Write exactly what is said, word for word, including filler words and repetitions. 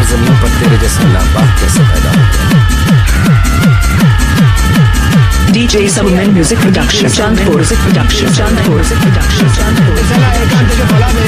जमीन पर तेरे जैसा लाबाह कैसे पैदा होता है। डीजे सबमैन music production Chandpur music production Chandpur music production Chandpur